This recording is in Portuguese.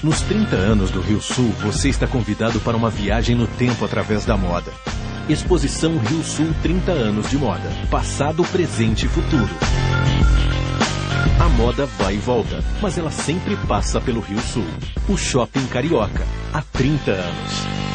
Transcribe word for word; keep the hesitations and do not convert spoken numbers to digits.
Nos trinta anos do Rio Sul, você está convidado para uma viagem no tempo através da moda. Exposição Rio Sul trinta anos de moda. Passado, presente e futuro. A moda vai e volta, mas ela sempre passa pelo Rio Sul. O Shopping Carioca, há trinta anos.